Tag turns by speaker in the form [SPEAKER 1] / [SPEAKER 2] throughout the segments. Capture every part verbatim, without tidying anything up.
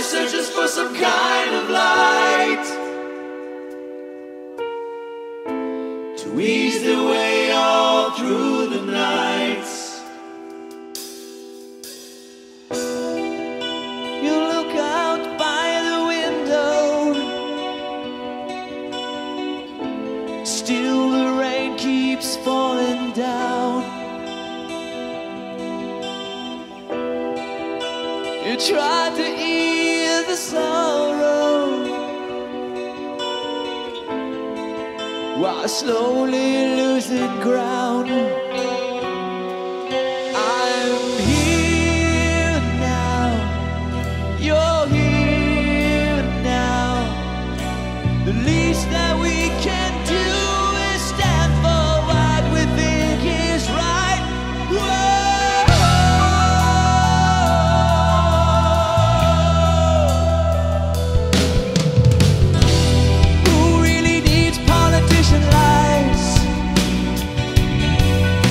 [SPEAKER 1] searches for some kind of light to ease the way all through the nights. You look out by the window, still the rain keeps falling down. You try to ease the sorrow while slowly losing ground. I'm here now, you're here now. The least that we can do is stand for what we think is right. Whoa. Lies.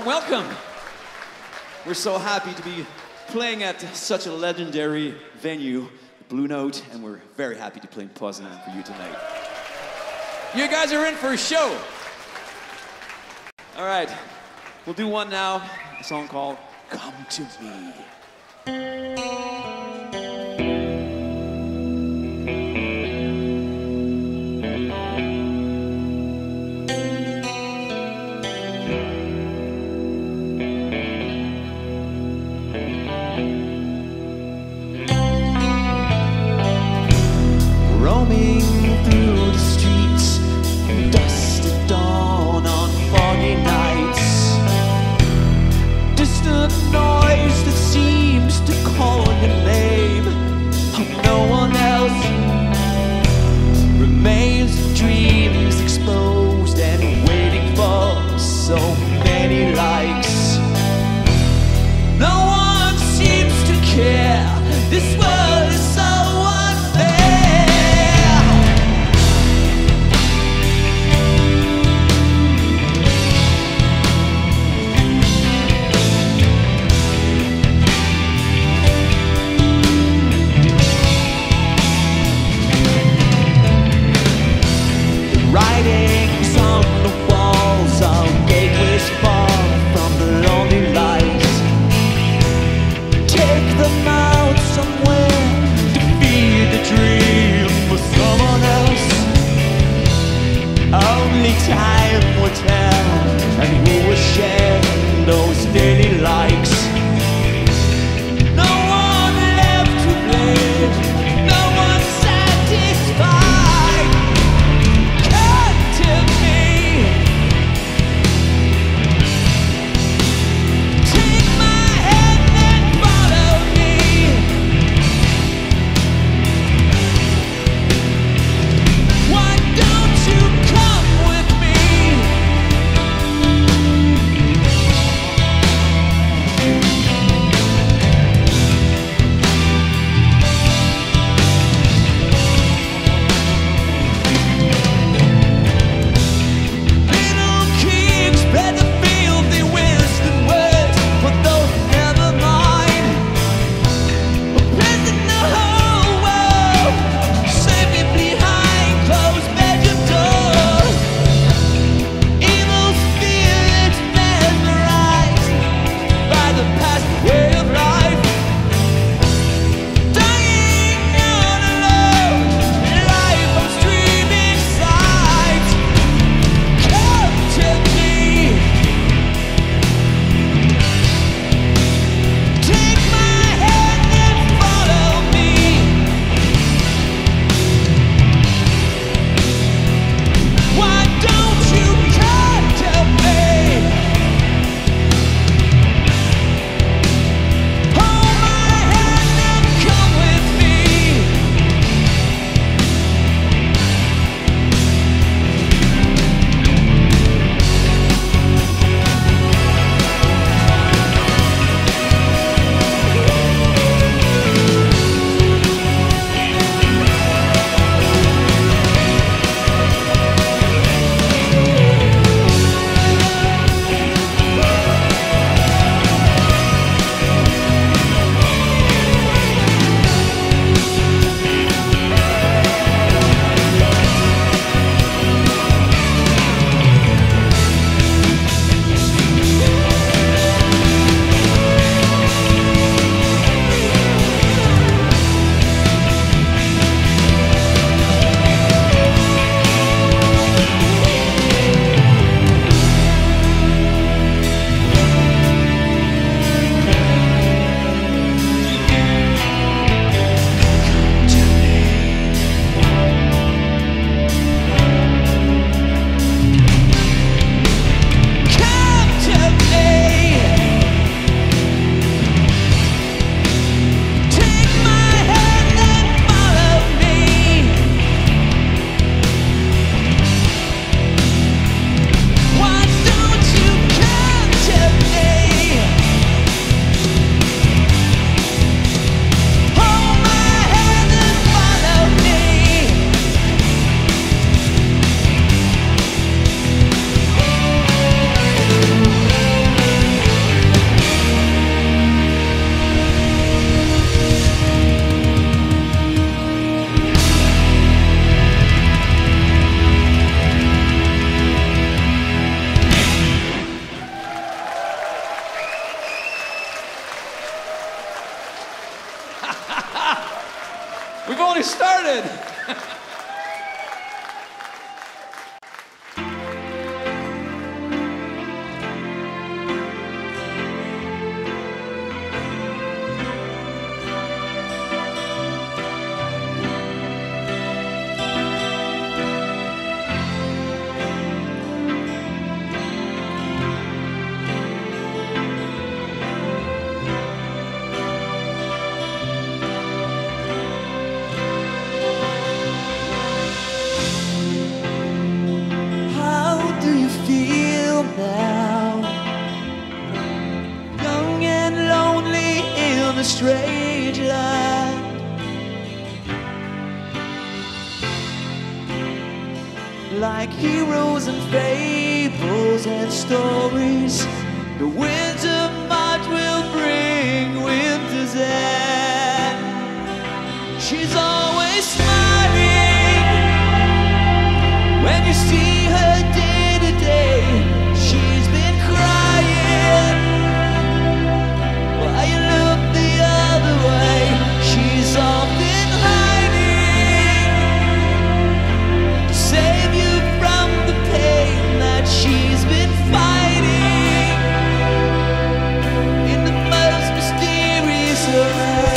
[SPEAKER 2] warm welcome. We're so happy to be playing at such a legendary venue, Blue Note, and we're very happy to play in Poznań for you tonight. You guys are in for a show. All right, we'll do one now, a song called Come to Me.
[SPEAKER 1] Roaming through the streets, dusk at dawn on foggy nights. Distant noise that seems
[SPEAKER 2] We've only started.
[SPEAKER 1] Strange land, like heroes and fables and stories, the winter March will bring winter's end. She's always smiling when you see her day to day. She's been crying while you look the other way. She's often hiding to save you from the pain that she's been fighting in the most mysterious way.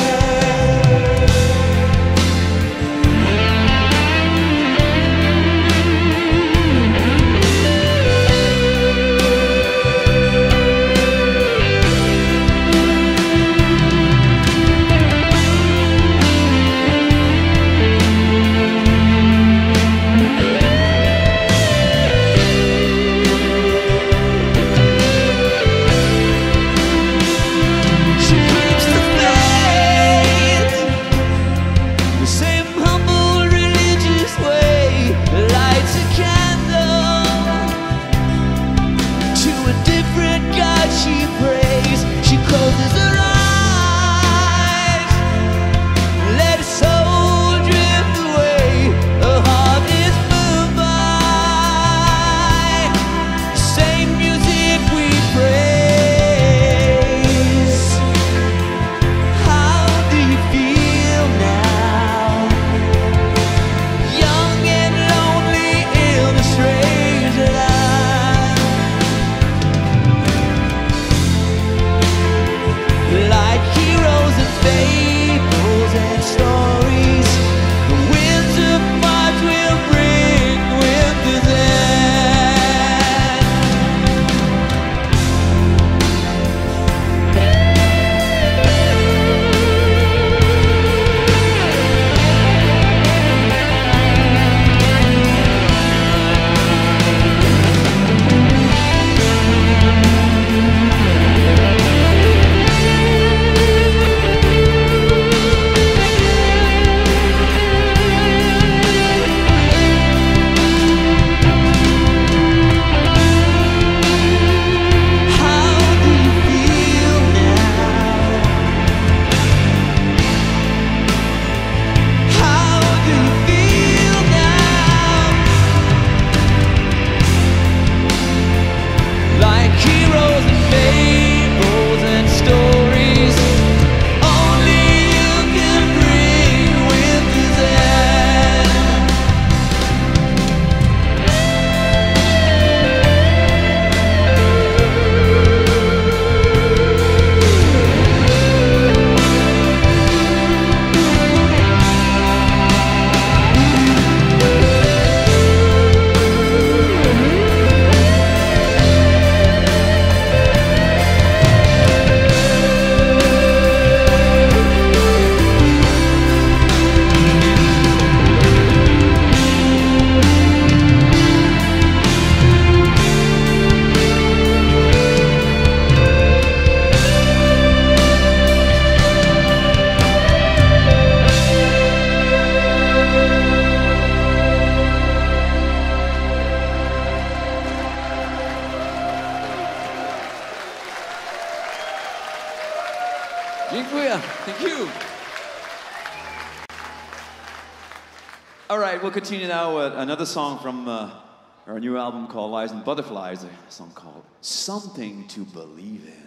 [SPEAKER 2] Thank you. All right, we'll continue now with another song from uh, our new album called Lies and Butterflies, a song called Something to Believe In.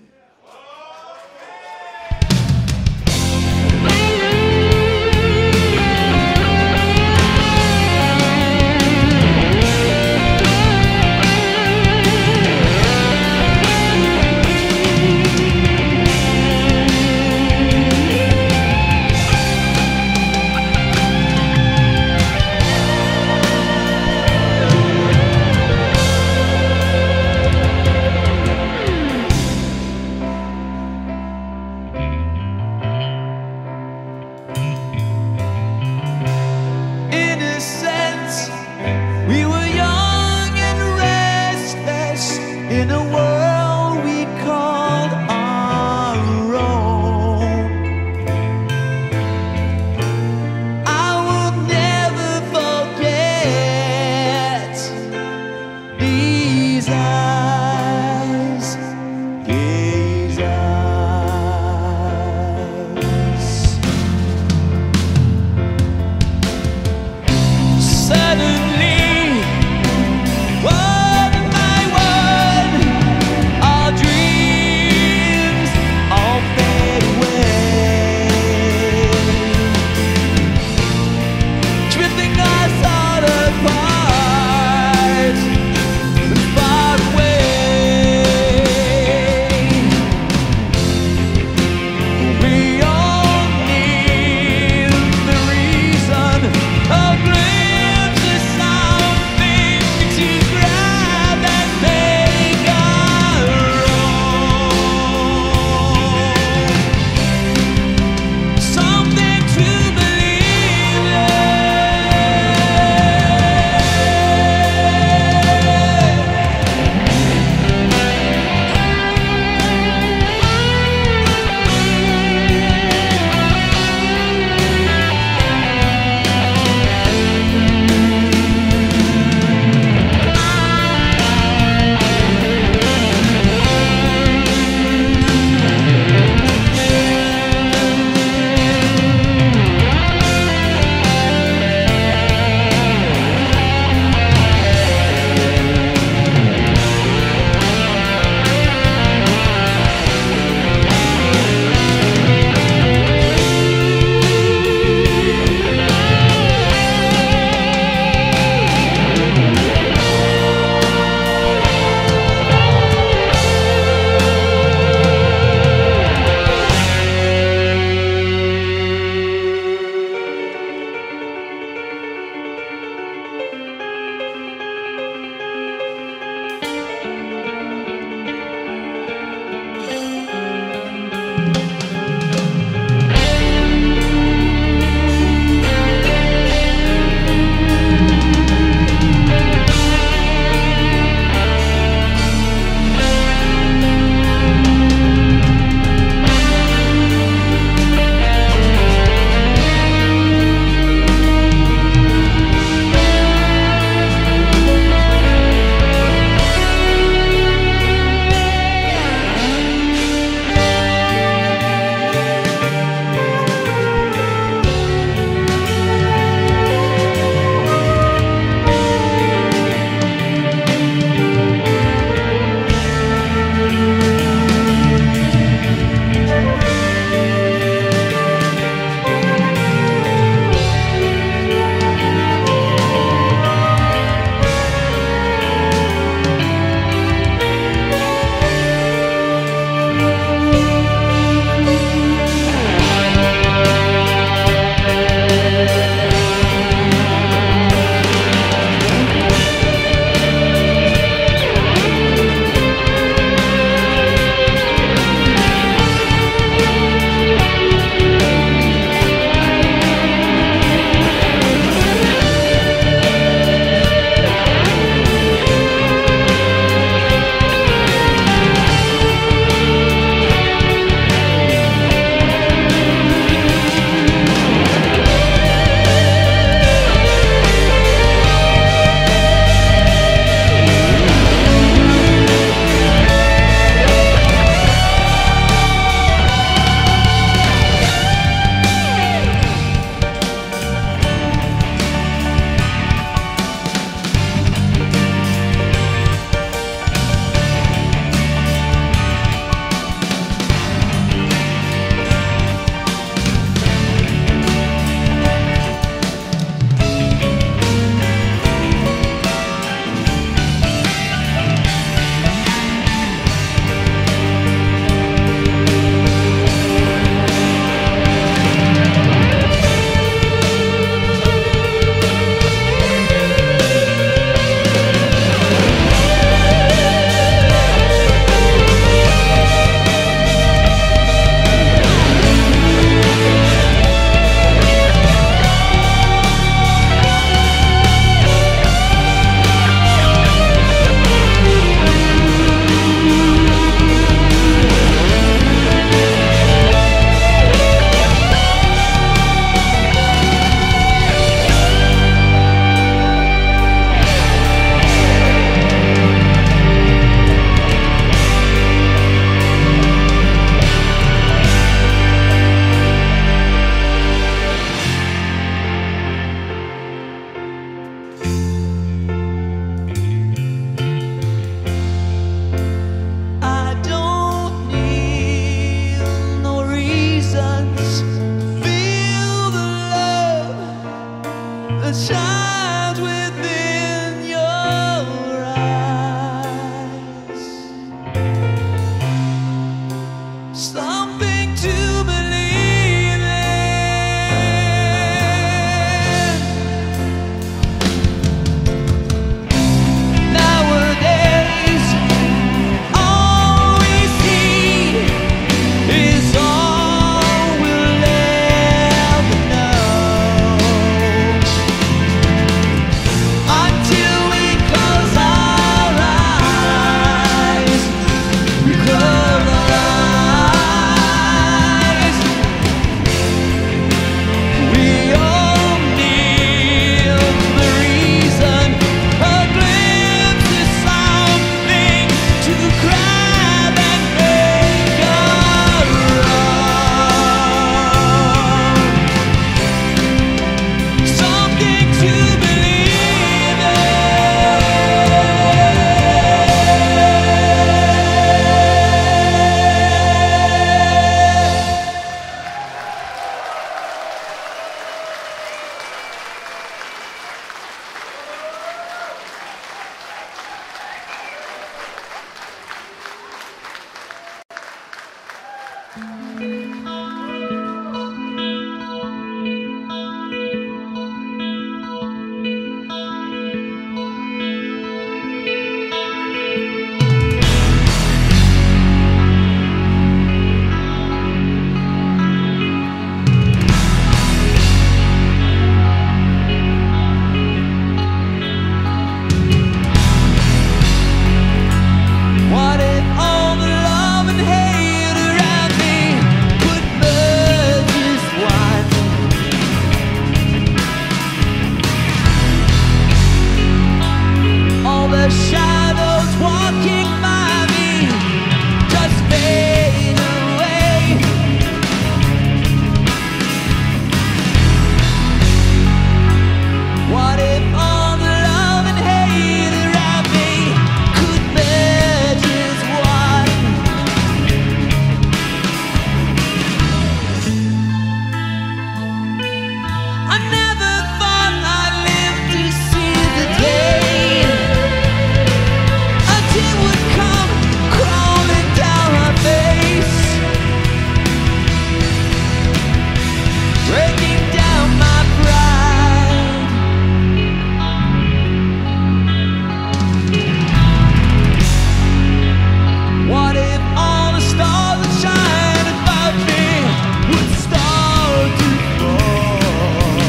[SPEAKER 1] something to believe in. Nowadays, all we see is all we'll ever know. Until we close our eyes, we close our eyes. We all need the reason, a glimpse of something to grab and make our own. Something to believe in. What if all the love and hate around me could merge as one? All the shadows walking by me just fade away. What if all the love and hate around me could merge as one? I never thought I'd live to see the day a tear would come crawling down my face, breaking down my pride. What if all the stars that shine above me would start to fall?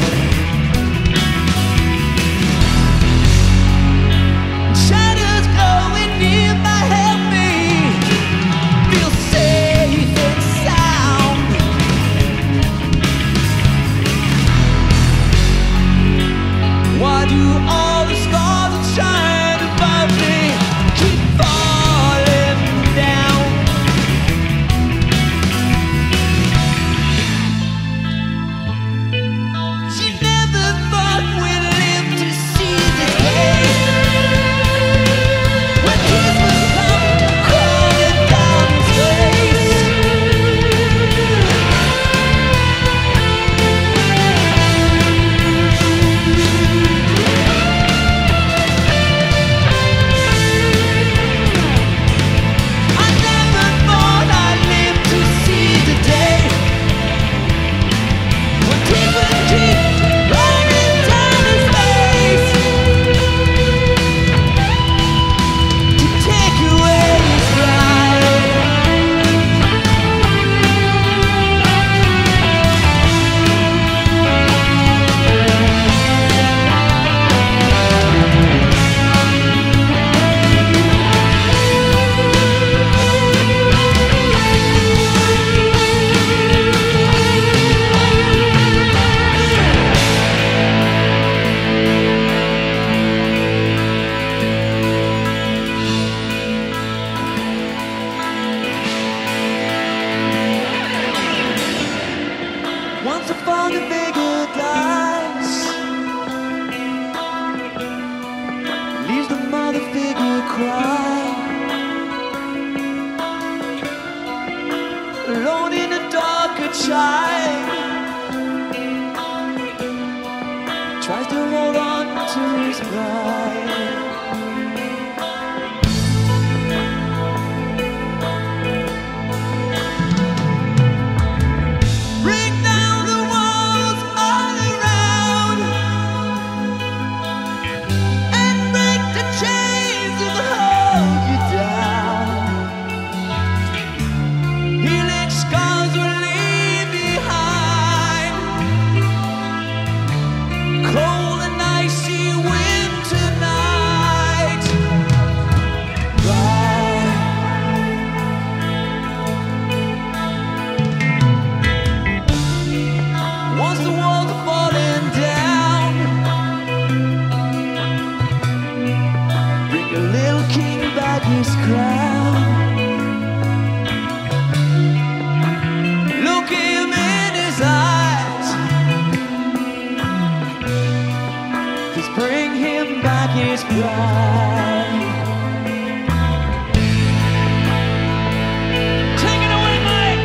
[SPEAKER 1] Shadows glowing nearby help me feel safe and sound. Why do all the stars that shine above me keep falling down? She never thought we'd live to see the day when tears would come crawling down his face. I never thought I'd live to see the day when tears would keep running down his face to take away his pride. Once upon a bigger glass leaves the mother figure cry, alone in a darker child tries to hold on to his pride. always cry. Take it away, Mike!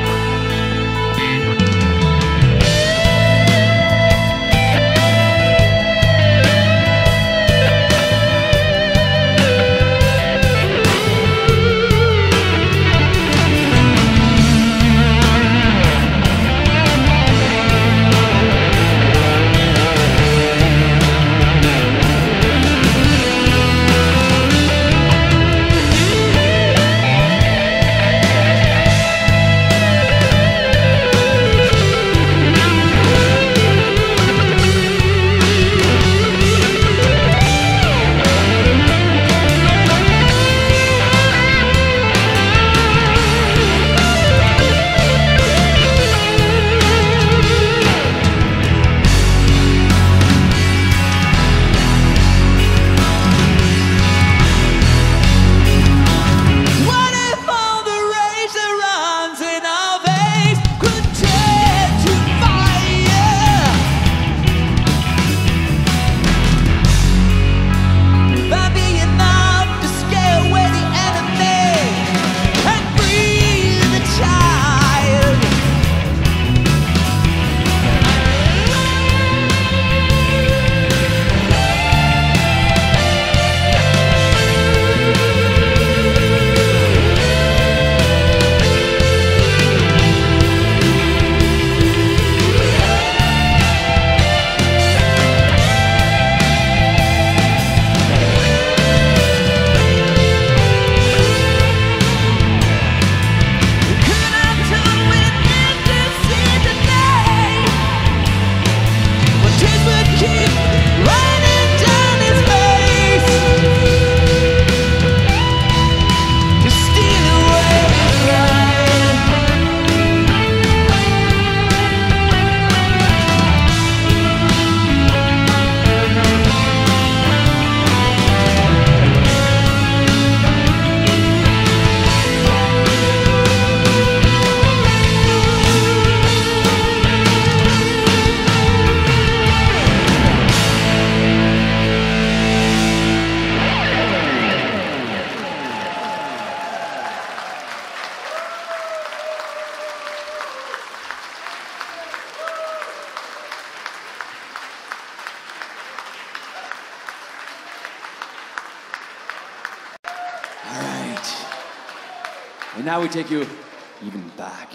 [SPEAKER 2] And now we take you even back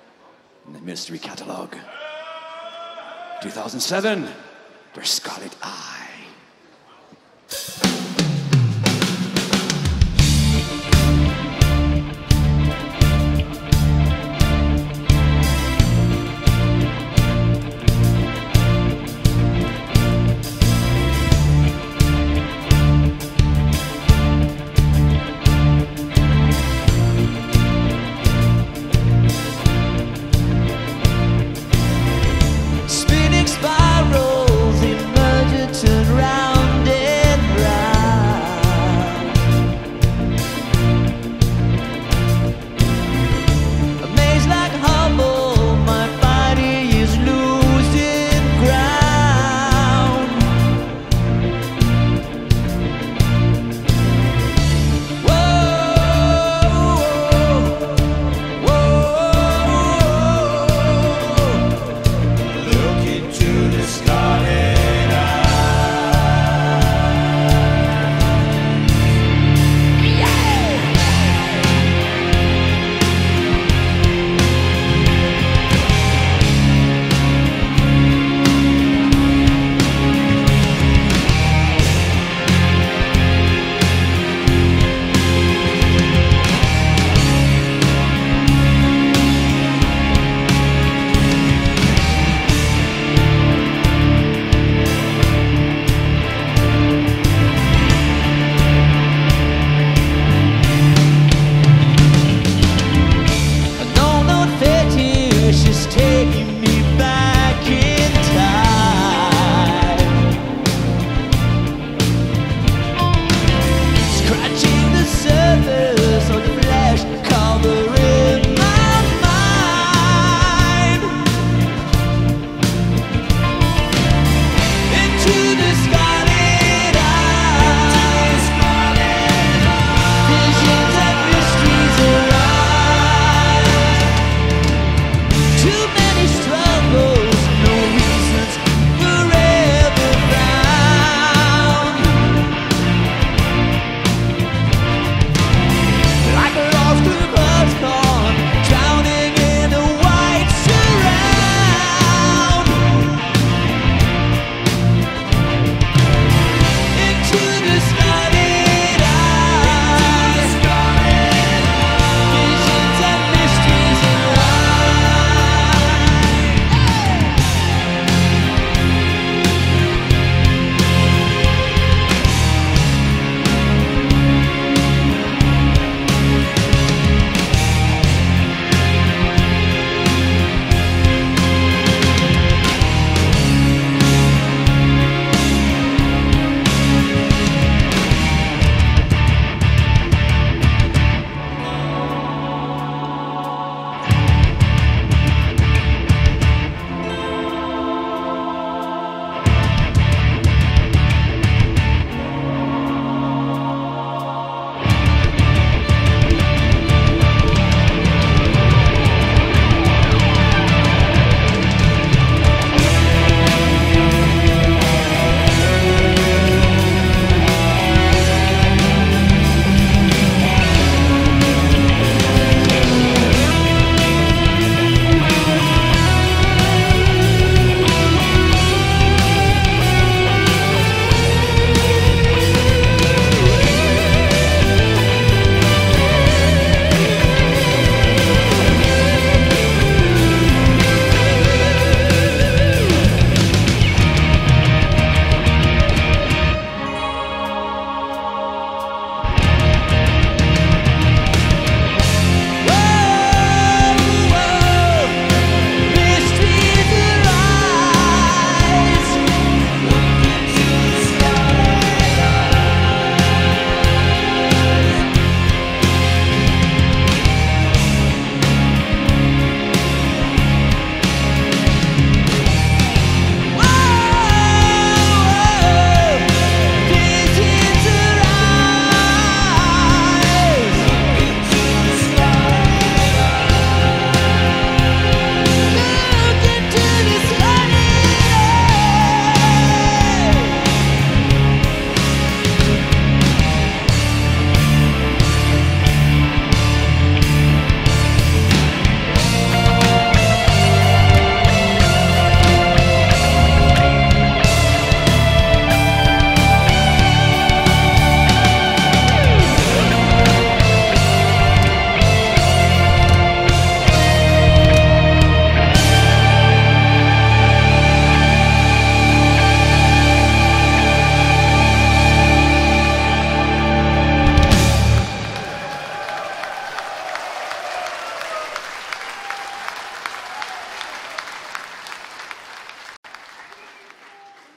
[SPEAKER 2] in the mystery catalogue. two thousand seven, Their Scarlet Eye.
[SPEAKER 1] Spinning spirals emerge to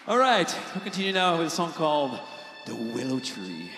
[SPEAKER 2] All right, we'll continue now with a song called The Willow Tree.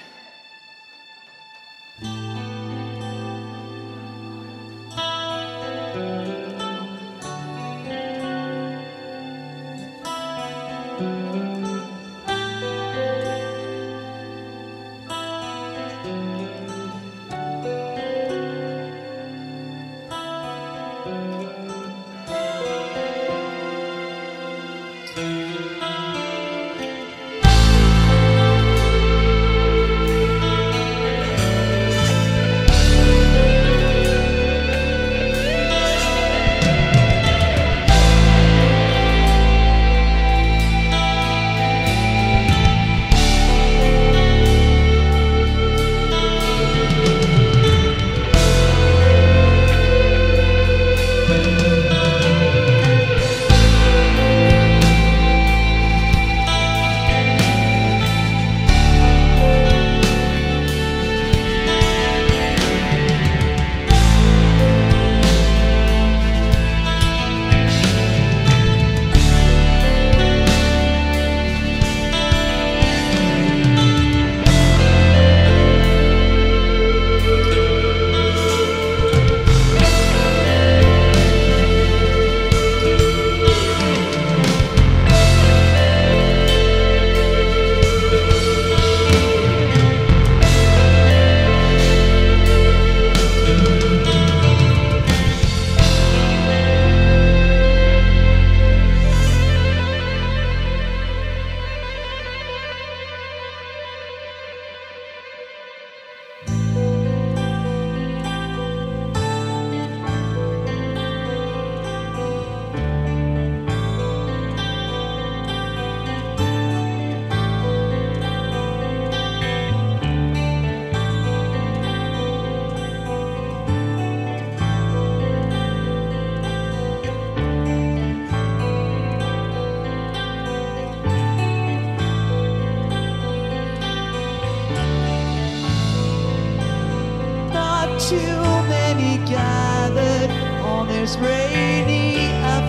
[SPEAKER 1] Too many gathered on this rainy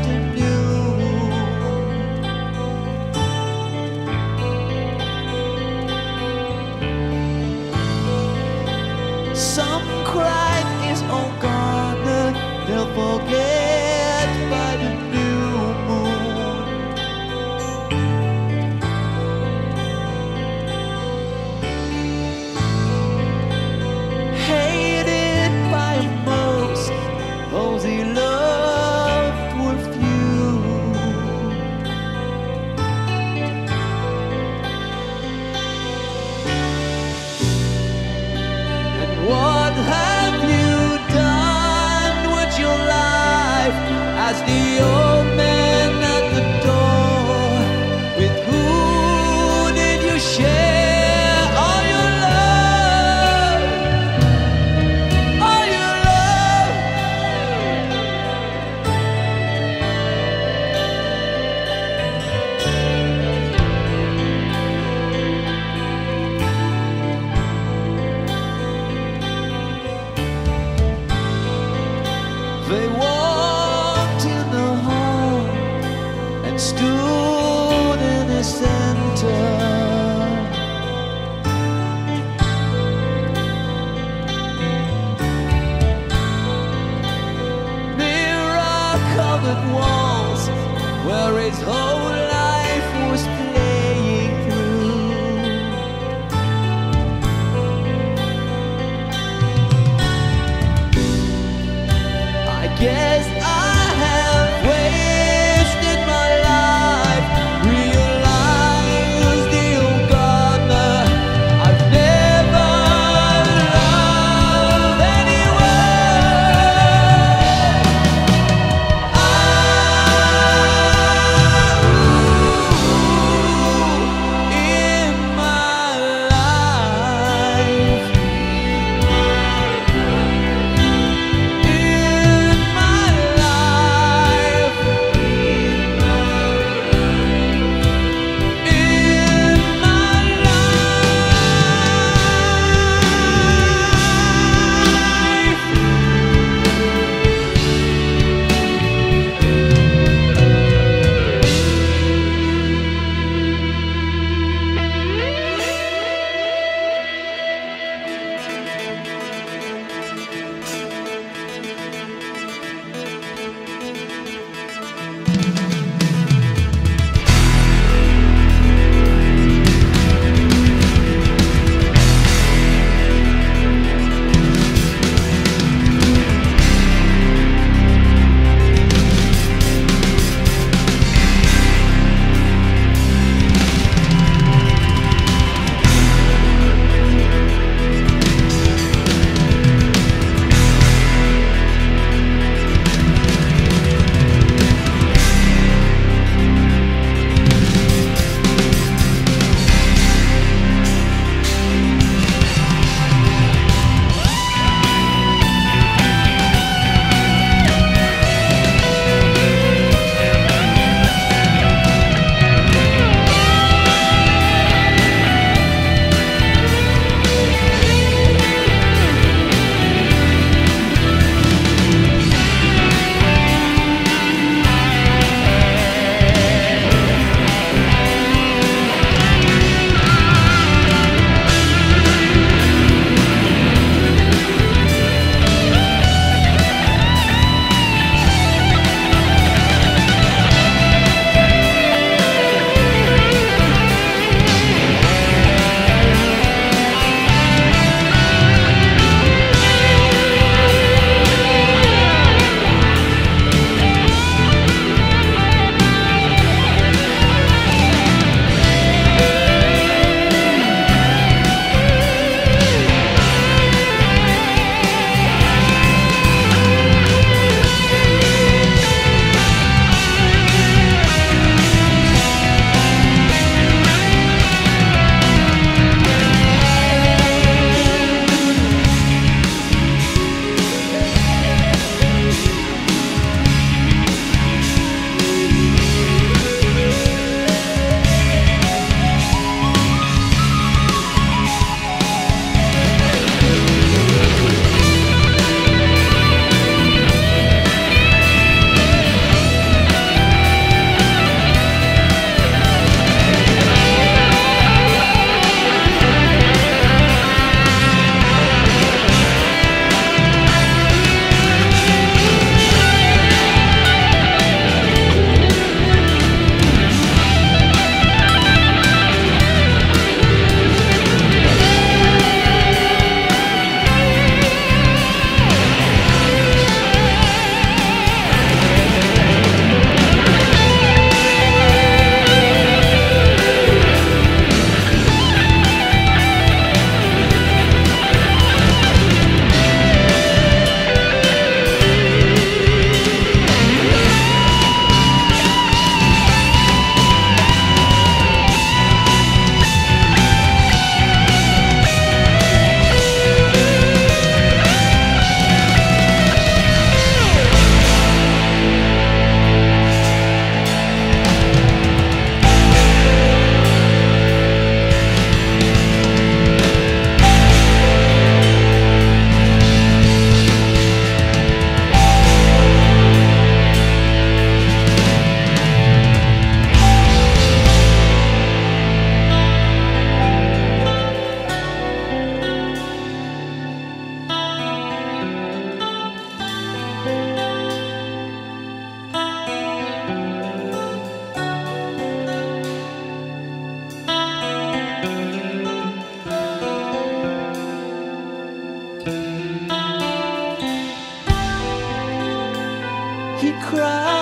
[SPEAKER 1] afternoon. Some cried it's all gone, they'll forget by the new moon. Hated by most, those he loved were few. And what have you done with your life? Asked the old man at the door. With who did you share all your love? All your love. They walked in the hall and stood in the center. Mirror-covered walls where his whole life was playing through. I guess I have wasted my life. Realized the old gardener I've never loved anyone. Ah, ooh,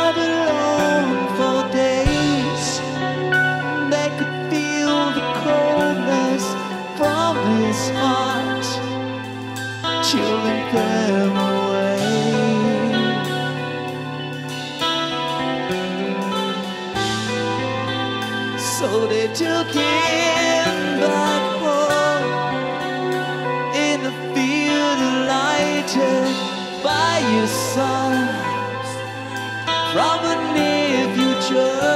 [SPEAKER 1] love alone for days. They could feel the coldness from his heart, chilling them away. So they took him back home in a field lighted by your sun from a near future,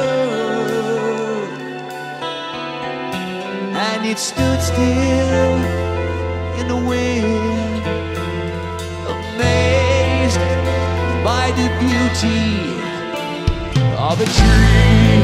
[SPEAKER 1] and it stood still in the wind, amazed by the beauty of a tree.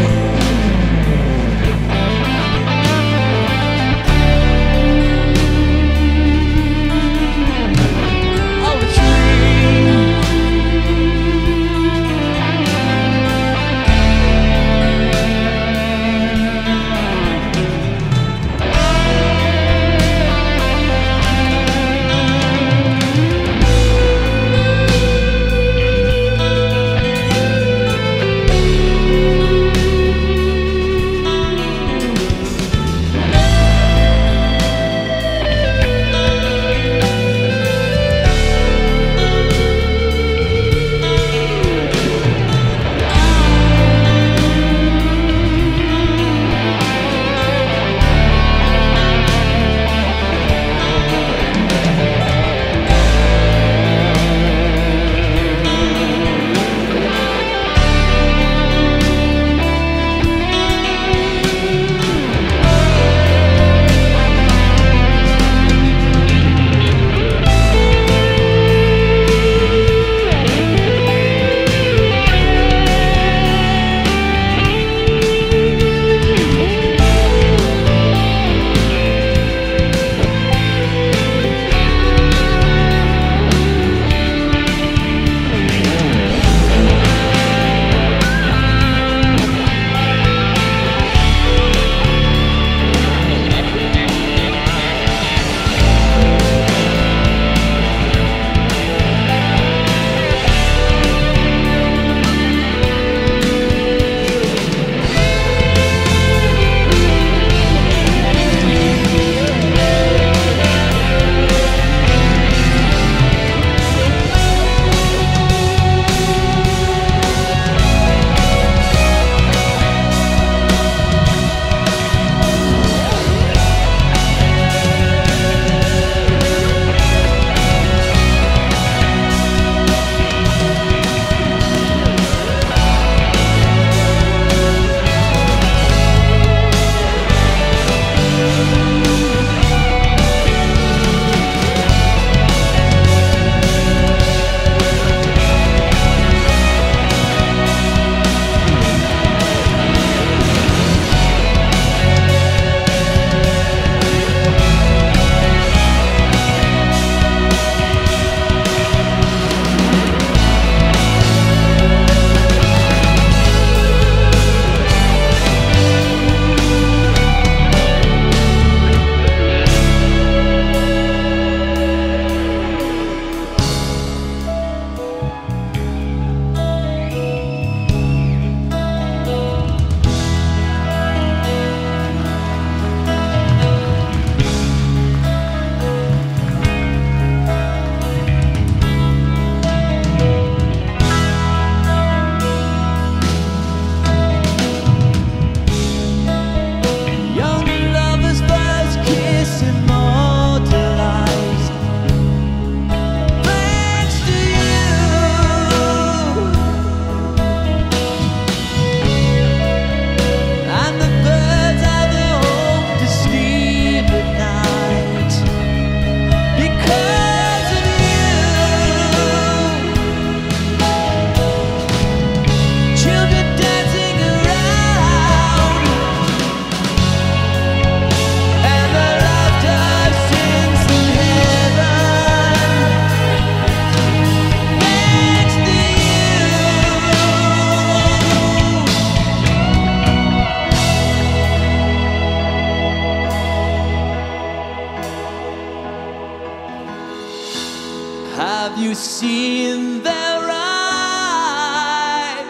[SPEAKER 3] Have you seen their eyes?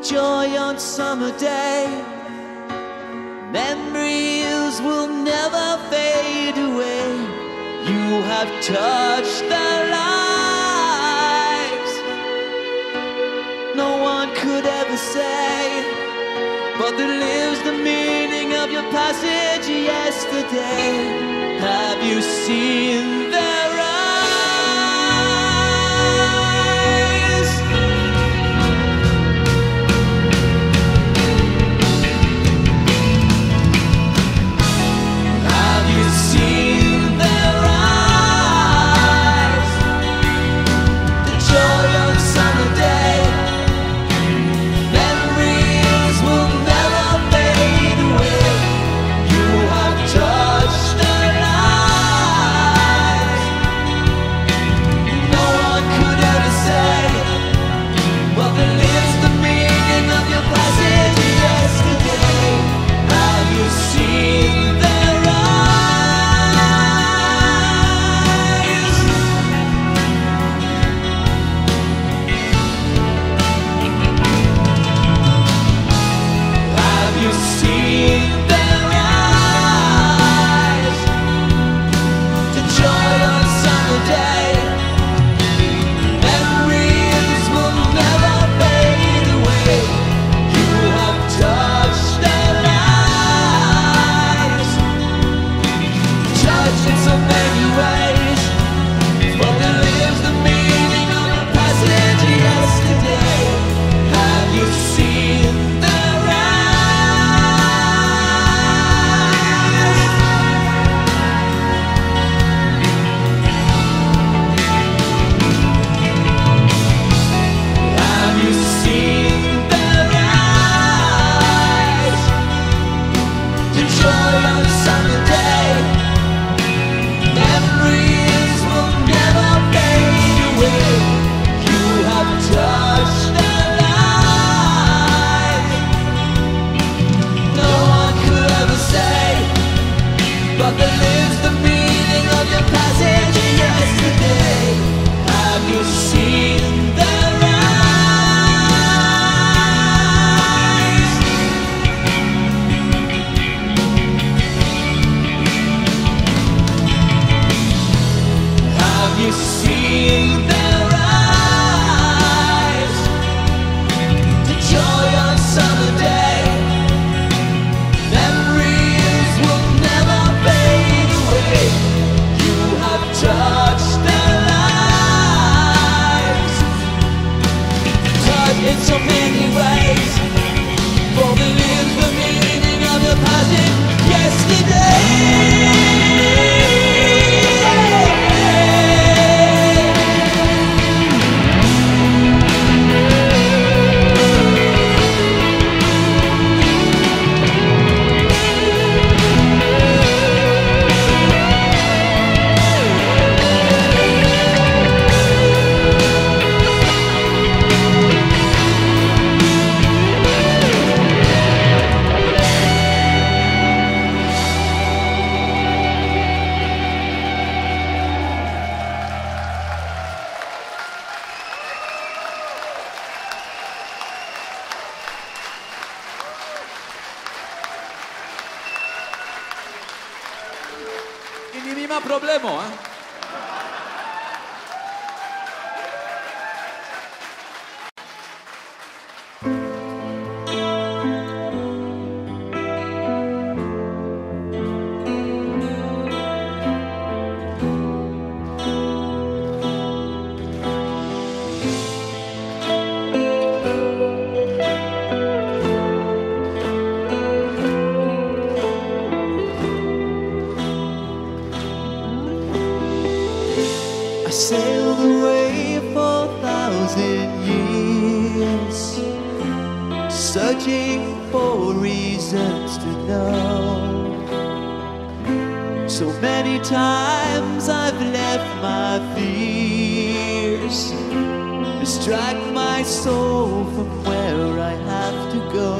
[SPEAKER 1] joy on summer day. Memories will never fade away. You have touched their lives. No one could ever say, but there lives the meaning of your passage yesterday. Have you seen their eyes? Have you seen their eyes? The joy on summer day. Memories will never fade away. You have touched their lives. No one could ever say, well, there lives the meaning of your passage yesterday. Have you seen their eyes? Have you seen their eyes? The joy on summer day. Memories will never fade away. You have touched their lives. Touched in so many ways. For there lives the meaning of the passage yesterday. Have you seen their eyes? Have you seen their eyes? The joy on a summer day. Memories will never fade away. You have touched their lives. No one could ever say, but there lives the meaning of your passage yesterday. Have you seen their eyes? Have you seen their eyes? The joy on summer day. Memories will never fade away. You have touched their lives. Touched in so many ways. For there lives the meaning of your passage yesterday.
[SPEAKER 2] I nie ma problemu, a?
[SPEAKER 1] I sailed away for a thousand years, searching for reasons to know. So many times I've left my fears, distract my soul from where I have to go.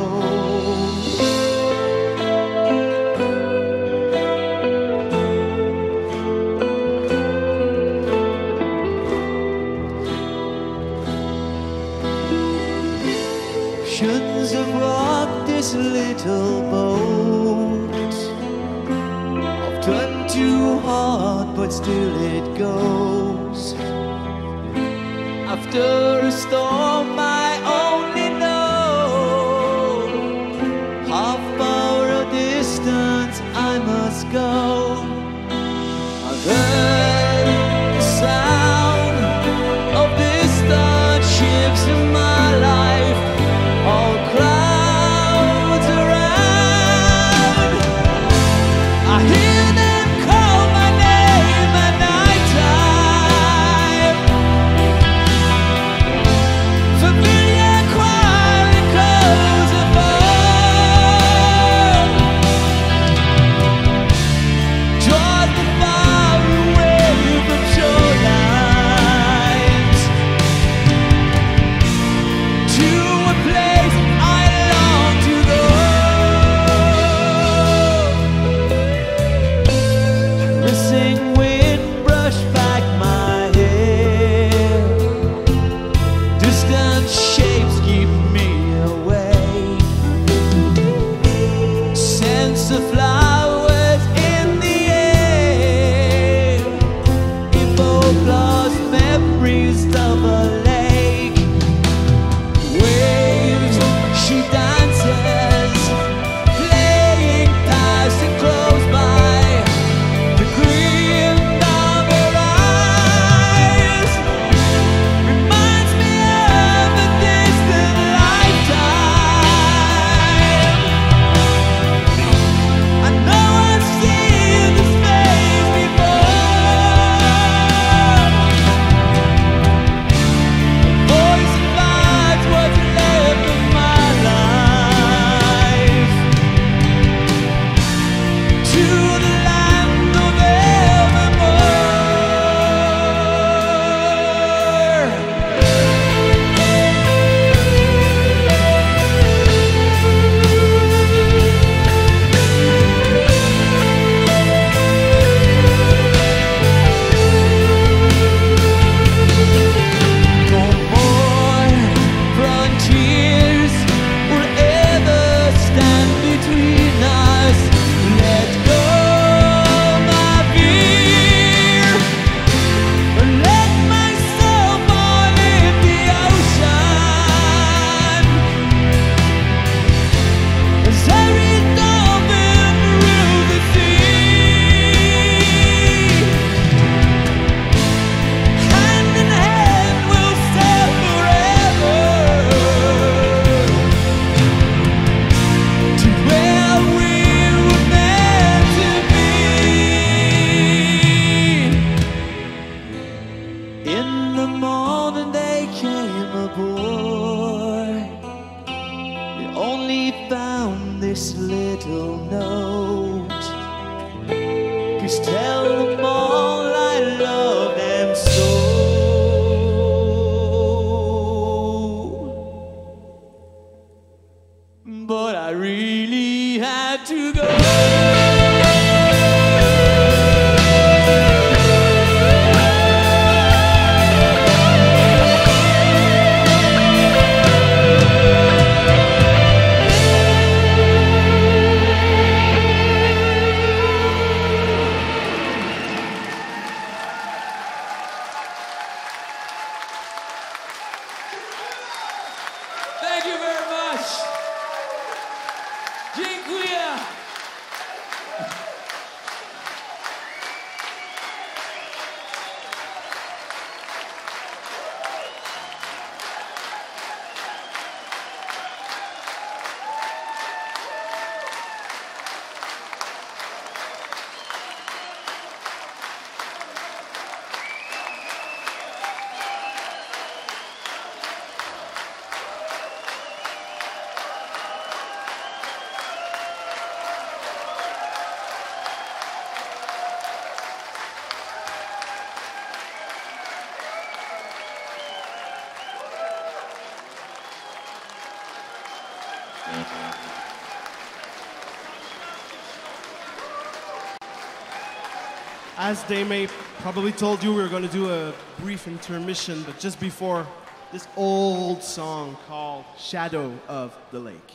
[SPEAKER 1] oceans have rocked this little boat. Often too hard, but still it goes. After a storm, I only know how far a distance I must go. I've heard the sound of distant ships in my life, all clouds around. I hear them call my name at night time. Familiar choir echoes above, draws me far away from shorelines to a place I long to go. Hissing wind brushed back my hair. Distant shapes keep me away. Scents of flowers in the air evoke lost memories of a lake. Waves, she dances, playing past and close by. The green of her eyes reminds me of a distant lifetime. I know I've seen this face before. Voice divides what's left of my life to the land of evermore. No more frontiers will ever stand between us. Let go my fear and let myself fall in the ocean. As every dolphin rules the sea, hand in hand we'll sail forever to where we were meant to be. In the morning they came aboard. They only found this little note. Please tell them all I love them so. But I really had to go. Thank you very much. Dziękuję.
[SPEAKER 3] As they may probably told you, we were going to do a brief intermission, but just before this old song called Shadow of the Lake.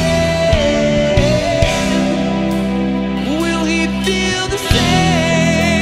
[SPEAKER 1] Will he feel the same?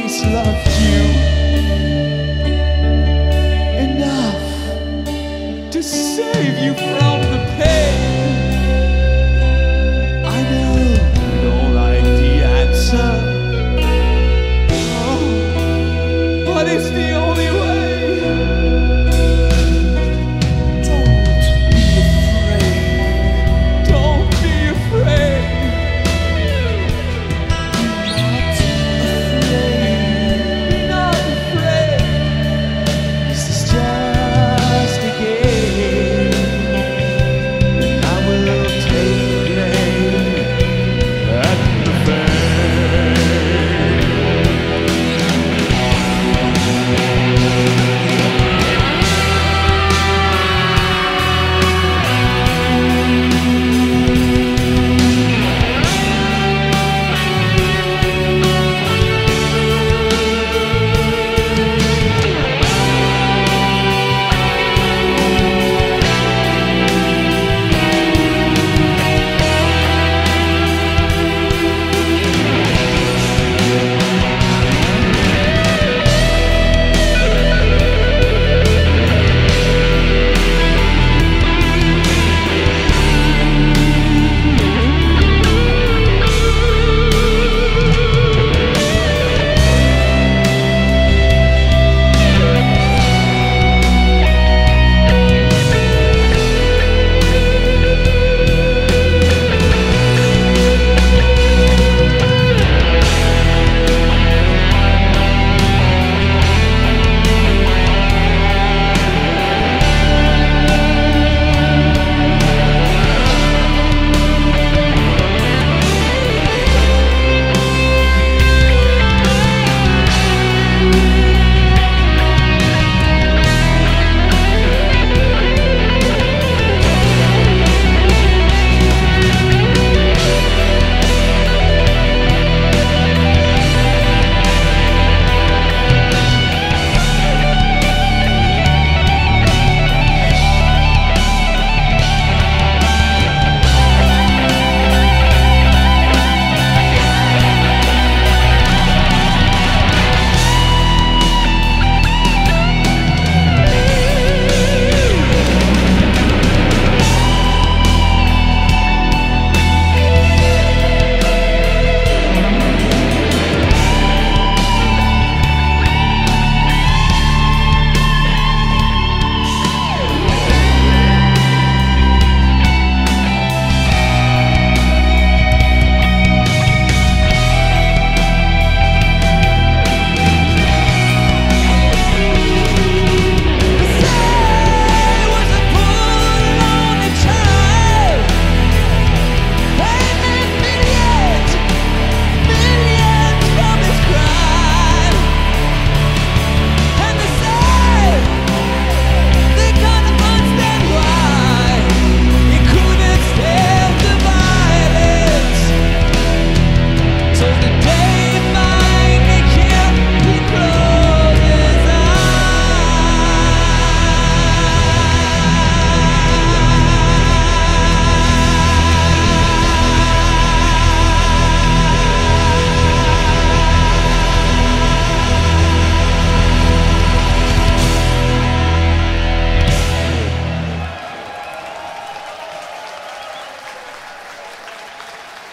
[SPEAKER 2] always loved you enough to save you from the pain. I know you don't like the answer, oh, but it's the only way. Don't be afraid. Be not afraid. This is just a game, and I will take blame at the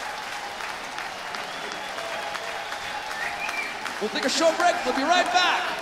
[SPEAKER 1] We'll take a short break. We'll be right back.